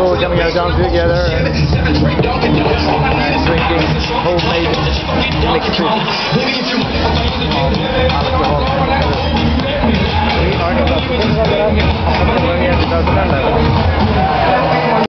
people coming out down together and drinking homemade mixture of alcohol. We are not